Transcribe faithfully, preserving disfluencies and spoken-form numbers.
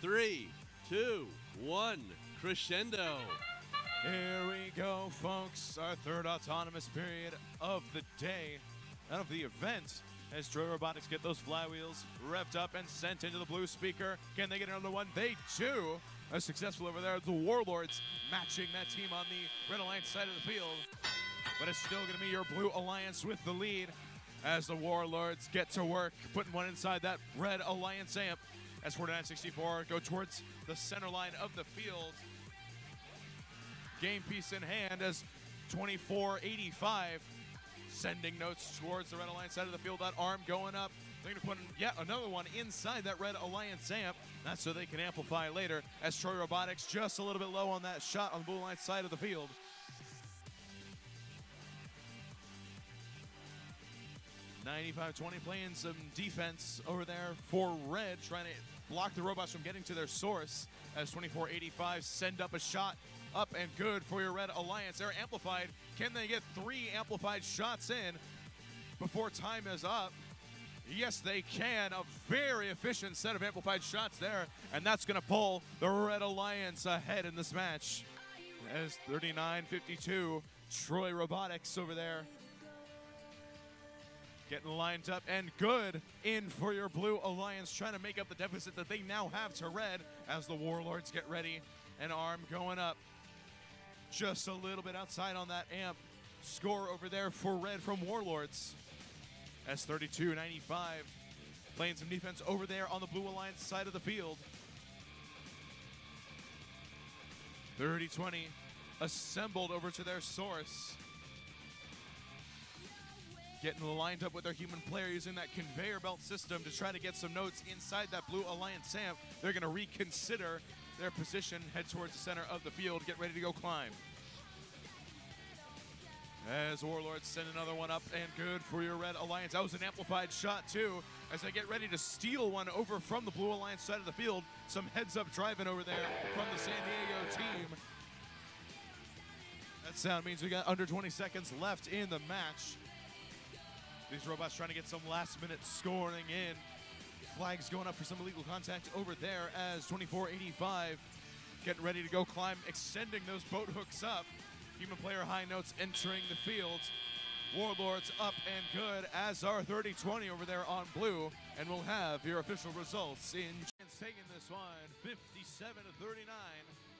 Three, two, one, crescendo. Here we go, folks. Our third autonomous period of the day, and of the event, as Troy Robotics get those flywheels revved up and sent into the blue speaker. Can they get another one? They do. Are successful over there. The Warlords matching that team on the Red Alliance side of the field. But it's still going to be your Blue Alliance with the lead as the Warlords get to work, putting one inside that Red Alliance amp. As forty-nine sixty-four go towards the center line of the field. Game piece in hand as twenty-four eighty-five sending notes towards the Red Alliance side of the field. That arm going up. They're going to put in yet another one inside that Red Alliance amp. That's so they can amplify later, as Troy Robotics just a little bit low on that shot on the Blue Alliance side of the field. ninety-five twenty playing some defense over there for Red, trying to block the robots from getting to their source, as twenty-four eighty-five send up a shot up and good for your Red Alliance. They're amplified. Can they get three amplified shots in before time is up? Yes, they can. A very efficient set of amplified shots there, and that's going to pull the Red Alliance ahead in this match. As thirty-nine fifty-two, Troy Robotics over there getting lined up and good in for your Blue Alliance, trying to make up the deficit that they now have to Red as the Warlords get ready. An arm going up just a little bit outside on that amp. Score over there for Red from Warlords. As thirty-two ninety-five playing some defense over there on the Blue Alliance side of the field. thirty twenty assembled over to their source. Getting lined up with their human player using that conveyor belt system to try to get some notes inside that Blue Alliance amp. They're going to reconsider their position, head towards the center of the field, get ready to go climb. As Warlords send another one up and good for your Red Alliance. That was an amplified shot too, as they get ready to steal one over from the Blue Alliance side of the field. Some heads up driving over there from the San Diego team. That sound means we got under twenty seconds left in the match. These robots trying to get some last minute scoring in. Flags going up for some illegal contact over there as twenty-four eighty-five getting ready to go climb, extending those boat hooks up. Human player high notes entering the field. Warlords up and good, as are thirty twenty over there on blue. And we'll have your official results in taking this one fifty-seven to thirty-nine.